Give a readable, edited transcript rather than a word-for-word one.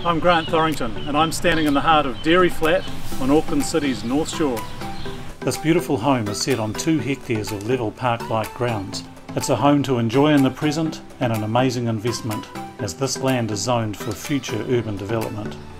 I'm Grant Thorrington and I'm standing in the heart of Dairy Flat on Auckland City's North Shore. This beautiful home is set on 2 hectares of level park-like grounds. It's a home to enjoy in the present and an amazing investment, as this land is zoned for future urban development.